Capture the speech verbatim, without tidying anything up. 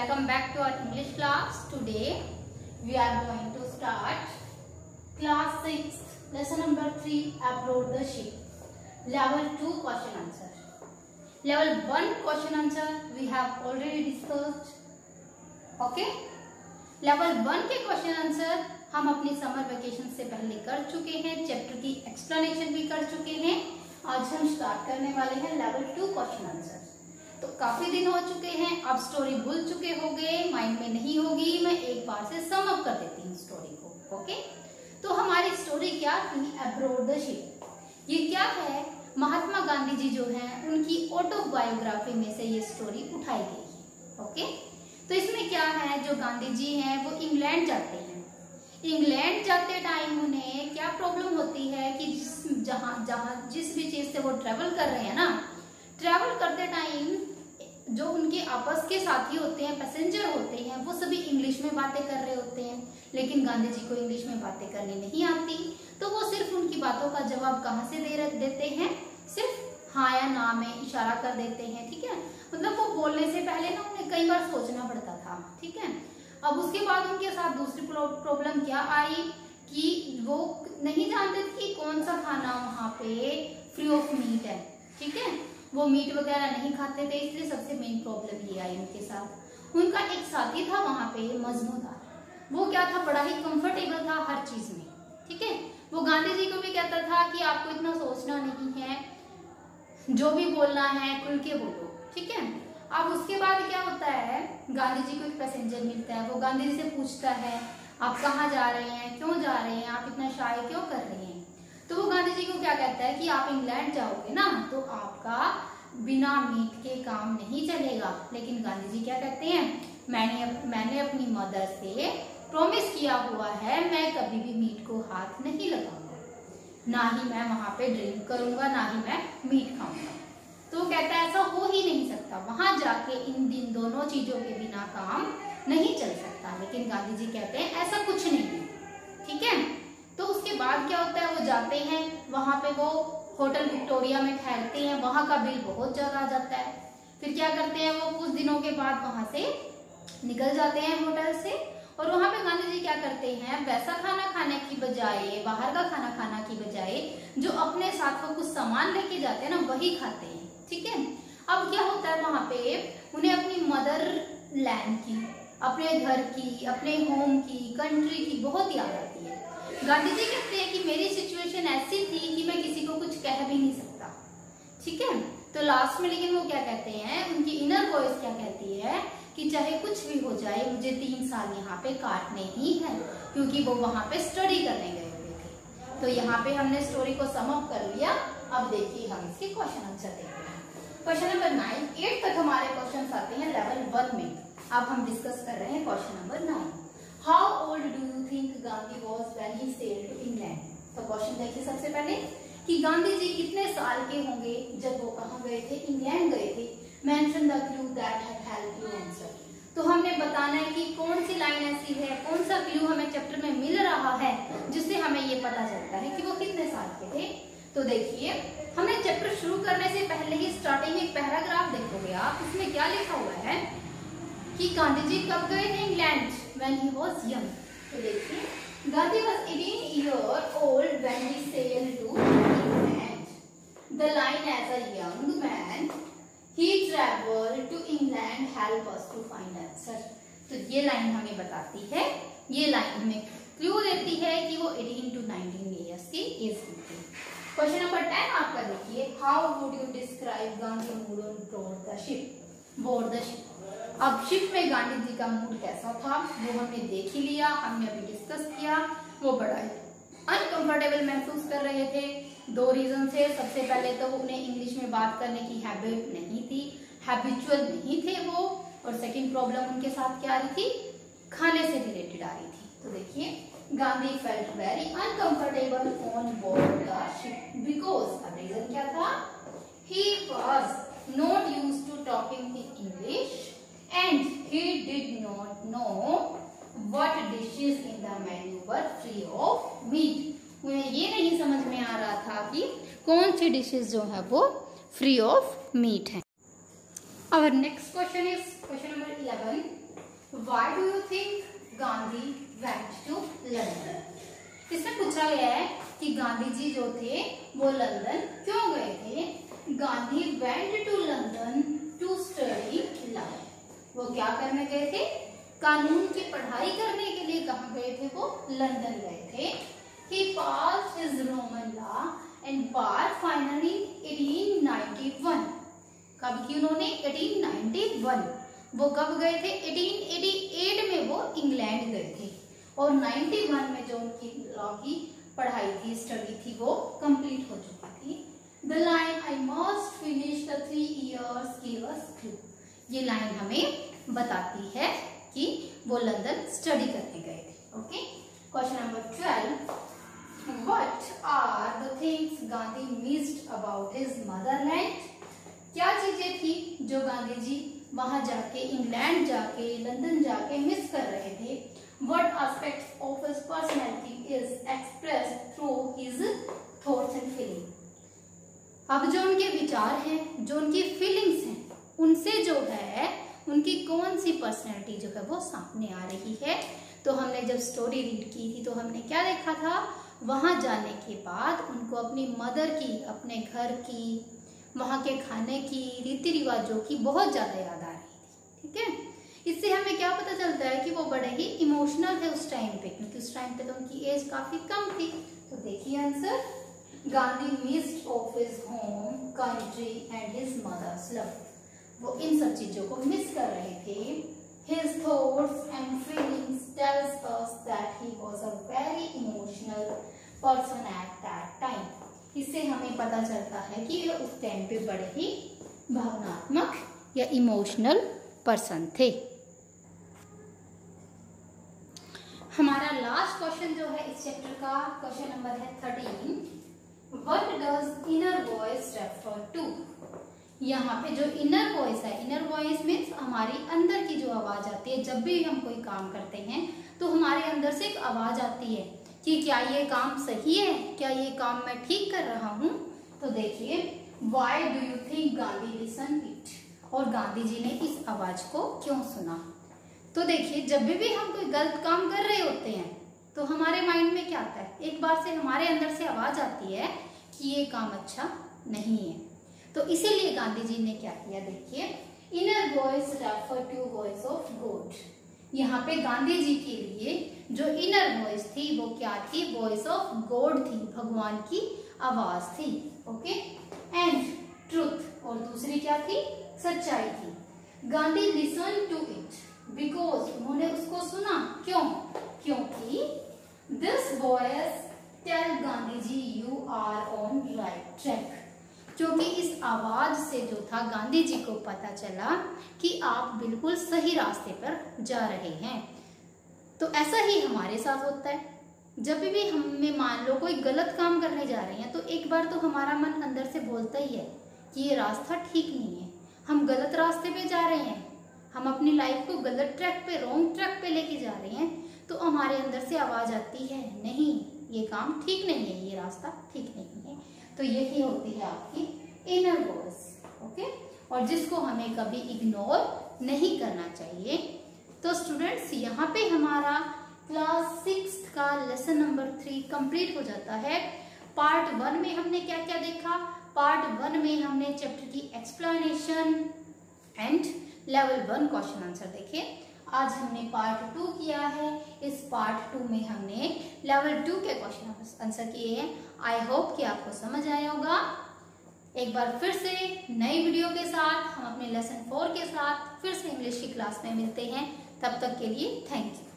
Welcome back to our English class. Today we are going to start class six, lesson number three, Aboard the ship. Level two question answer. Level one question answer we have already discussed. Okay? Level one के question answer हम अपनी summer vacation से पहले कर चुके हैं, chapter की explanation भी कर चुके हैं. आज हम स्टार्ट करने वाले हैं लेवल टू क्वेश्चन आंसर. तो काफी दिन हो चुके हैं, अब स्टोरी भूल चुके होंगे, माइंड में नहीं होगी. मैं एक बार से सम अप कर देती हूँ स्टोरी को. ओके, तो हमारी स्टोरी क्या थी? Abroad the ship. ये क्या है? महात्मा गांधी जी जो हैं उनकी ऑटोबायोग्राफी में से ये स्टोरी उठाई गई है. ओके, तो इसमें क्या है, जो गांधी जी हैं वो इंग्लैंड जाते हैं. इंग्लैंड जाते टाइम उन्हें क्या प्रॉब्लम होती है कि जिस जहां जहां जिस भी चीज से वो ट्रेवल कर रहे हैं ना, ट्रेवल करते टाइम जो उनके आपस के साथी होते हैं, पैसेंजर होते हैं, वो सभी इंग्लिश में बातें कर रहे होते हैं. लेकिन गांधी जी को इंग्लिश में बातें करनी नहीं आती, तो वो सिर्फ उनकी बातों का जवाब कहाँ से दे देते हैं? सिर्फ हाँ या ना में इशारा कर देते हैं. ठीक है, मतलब वो बोलने से पहले ना उन्हें कई बार सोचना पड़ता था. ठीक है, अब उसके बाद उनके साथ दूसरी प्रॉब्लम क्या आई कि वो नहीं जानते थे कि कौन सा खाना वहां पे फ्री ऑफ मीट है. ठीक है, वो मीट वगैरह नहीं खाते थे, इसलिए सबसे मेन प्रॉब्लम ये आई उनके साथ. उनका एक साथी था वहां पे, मजनूदार. वो क्या था? बड़ा ही कंफर्टेबल था हर चीज में. ठीक है, वो गांधी जी को भी कहता था कि आपको इतना सोचना नहीं है, जो भी बोलना है खुल के बोलो. ठीक है, अब उसके बाद क्या होता है, गांधी जी को एक पैसेंजर मिलता है. वो गांधी जी से पूछता है आप कहाँ जा रहे हैं, क्यों जा रहे हैं, आप इतना शाय क्यों कर रहे हैं? तो वो गांधी जी को क्या कहता है कि आप इंग्लैंड जाओगे ना, तो आपका बिना मीट के काम नहीं चलेगा. लेकिन गांधी जी क्या कहते हैं, मैंने मैंने अपनी मदर से प्रॉमिस किया हुआ है, मैं कभी भी मीट को हाथ नहीं लगाऊंगा, ना ही मैं वहां पे ड्रिंक करूंगा, ना ही मैं मीट खाऊंगा. तो वो कहता है ऐसा हो ही नहीं सकता, वहां जाके इन दिन दोनों चीजों के बिना काम नहीं चल सकता. लेकिन गांधी जी कहते हैं ऐसा कुछ नहीं है. ठीक है, तो उसके बाद क्या होता है, वो जाते हैं वहां पे, वो होटल विक्टोरिया में ठहरते हैं. वहां का बिल बहुत ज्यादा आ जाता है. फिर क्या करते हैं, वो कुछ दिनों के बाद वहां से निकल जाते हैं होटल से. और वहां पे गांधी जी क्या करते हैं, वैसा खाना खाने की बजाय, बाहर का खाना खाना की बजाय, जो अपने साथ वो कुछ सामान लेके जाते हैं ना, वही खाते हैं. ठीक है, अब क्या होता है, वहां पे उन्हें अपनी मदर लैंड की, अपने घर की, अपने होम की, कंट्री की बहुत याद आती है. गांधी जी कहते हैं कि मेरी सिचुएशन ऐसी थी कि मैं किसी को कुछ कह भी नहीं सकता. ठीक है, तो लास्ट में लेकिन वो क्या कहते हैं, उनकी इनर वॉइस क्या कहती है कि चाहे कुछ भी हो जाए, मुझे तीन साल यहाँ पे काटने ही है, क्योंकि वो वहां पे स्टडी करने गए हुए थे. तो यहाँ पे हमने स्टोरी को सम अप कर लिया. अब देखिए हम इसके क्वेश्चन आंसर देखते हैं. क्वेश्चन नंबर नाइन, एट तक हमारे क्वेश्चन आते हैं लेवल वन में. अब हम डिस्कस कर रहे हैं question number nine. How old do you think Gandhi was when he sailed to England? तो क्वेश्चन देखिए सबसे पहले कि गांधी जी कितने साल के होंगे जब वो कहाँ गए थे, इंग्लैंड गए थे. Mention the clue that have helped you answer. तो हमने बताना है कि कौन सी लाइन ऐसी है, कौन सा क्लू हमें चैप्टर में मिल रहा है जिससे हमें ये पता चलता है कि वो कितने साल के थे. तो देखिए, हमने चैप्टर शुरू करने से पहले ही स्टार्टिंग में एक पैराग्राफ देखोगे आप, इसमें क्या लिखा हुआ है कि गांधी जी कब गए थे England? When he was young. तो देखिए, Gandhi was eighteen year old when he sailed to England. The line as a young man he traveled to England help us to find answer. तो ये लाइन हमें बताती है, ये लाइन हमें clue देती है कि वो एटीन टू नाइनटीन इयर्स की एज में थे. क्वेश्चन नंबर टेन आपका देखिए, how would you describe Gandhi mood on board the ship? Board the ship. अब शिप में गांधी जी का मूड कैसा था वो हमने देख ही लिया, हमने अभी डिस्कस किया. वो बड़ा ही अनकंफर्टेबल महसूस कर रहे थे. दो रीजन से. सबसे पहले तो उन्हें इंग्लिश में बात करने की हैबिट नहीं थी, हैबिचुअल नहीं थे वो. और सेकंड प्रॉब्लम उनके साथ क्या आ रही थी, खाने से रिलेटेड आ रही थी. तो देखिए, Gandhi felt very uncomfortable on board the ship because reason क्या था, he was not used to talking in English and he did not know what dishes in the menu were free of meat. उन्हें ये नहीं समझ में आ रहा था कि कौन सी डिशेस जो है वो फ्री ऑफ मीट है. Our next question is question number eleven. Why do you think Gandhi went to London? इसमें पूछा गया है कि गांधी जी जो थे वो लंदन क्यों गए थे? Gandhi went to London to study law. वो क्या करने गए थे? कानून की पढ़ाई करने के लिए कहाँ गए थे? वो लंदन गए थे। He passed his Roman law and bar finally eighteen ninety-one। कब की उन्होंने? eighteen ninety-one। वो कब गए थे? eighteen eighty-eight में वो इंग्लैंड गए थे और इक्यानवे में जो उनकी लॉ की पढ़ाई थी, स्टडी थी, वो कंप्लीट हो चुकी थी। The line I must finish the three years gave us clue। ये लाइन हमें बताती है कि वो लंदन स्टडी करने गए थे। Okay, question number twelve, What are the things Gandhi missed about his motherland? क्या चीजें थी जो गांधी जी वहां जाके, इंग्लैंड जाके, लंदन जाके मिस कर रहे थे? What aspects of his personality is expressed through his thoughts and feelings? अब जो उनके विचार हैं, जो उनकी फीलिंग्स हैं, उनसे जो है उनकी कौन सी पर्सनैलिटी जो है वो सामने आ रही है? तो हमने जब स्टोरी रीड की थी तो हमने क्या देखा था? वहां जाने के बाद उनको अपनी मदर की, अपने घर की, वहां के खाने की, रीति रिवाजों की बहुत ज्यादा याद आ रही थी। ठीक है, इससे हमें क्या पता चलता है कि वो बड़े ही इमोशनल थे उस टाइम पे, क्योंकि उस टाइम पे तो उनकी एज काफी कम थी। तो देखिए answer, Gandhi missed off his home, country and his mother's love. वो इन सब चीजों को मिस कर रहे थे। His thoughts and feelings tells us that he was a very emotional person at that time। इससे हमें पता चलता है कि वे उस टाइम पे बड़े ही भावनात्मक या इमोशनल पर्सन थे। हमारा लास्ट क्वेश्चन जो है इस चैप्टर का, क्वेश्चन नंबर है thirteen, What does inner voice refer to? यहाँ पे जो इनर वॉइस है, इनर वॉइस मीन्स हमारी अंदर की जो आवाज आती है। जब भी हम कोई काम करते हैं तो हमारे अंदर से एक आवाज आती है कि क्या ये काम सही है, क्या ये काम मैं ठीक कर रहा हूँ। तो देखिए, why do you think Gandhi listen it? और गांधी जी ने इस आवाज को क्यों सुना? तो देखिए, जब भी, भी हम कोई गलत काम कर रहे होते हैं तो हमारे माइंड में क्या आता है? एक बार से हमारे अंदर से आवाज आती है कि ये काम अच्छा नहीं है। तो इसीलिए गांधी जी ने क्या किया? देखिए, inner voice refer to voice of God. यहाँ पे गांधी जी के लिए जो इनर वॉइस थी वो क्या थी? वॉइस ऑफ गॉड थी, भगवान की आवाज थी। ओके, एंड ट्रुथ, और दूसरी क्या थी? सच्चाई थी। Gandhi listen to it because, उन्होंने उसको सुना। क्यों? क्योंकि this voice tell Gandhi ji you are on right track. क्योंकि इस आवाज से जो था गांधी जी को पता चला कि आप बिल्कुल सही रास्ते पर जा रहे हैं। तो ऐसा ही हमारे साथ होता है। जब भी हमें मान लो कोई गलत काम करने जा रहे हैं तो एक बार तो हमारा मन अंदर से बोलता ही है कि ये रास्ता ठीक नहीं है, हम गलत रास्ते पे जा रहे हैं, हम अपनी लाइफ को गलत ट्रैक पे, रॉन्ग ट्रैक पे लेके जा रहे हैं। तो हमारे अंदर से आवाज आती है, नहीं ये काम ठीक नहीं है, ये रास्ता ठीक नहीं है। तो यही होती है आपकी इनर वॉइस। ओके, और जिसको हमें कभी इग्नोर नहीं करना चाहिए। तो स्टूडेंट्स, यहाँ पे हमारा क्लास सिक्स का लेसन नंबर थ्री कंप्लीट हो जाता है। पार्ट वन में हमने क्या क्या देखा? पार्ट वन में हमने चैप्टर की explanation and level one question answer देखे। आज हमने पार्ट टू किया है। इस पार्ट टू में हमने लेवल टू के क्वेश्चन आंसर किए हैं। आई होप कि आपको समझ आया होगा। एक बार फिर से नई वीडियो के साथ हम अपने लेसन फोर के साथ फिर से इंग्लिश की क्लास में मिलते हैं। तब तक के लिए थैंक यू।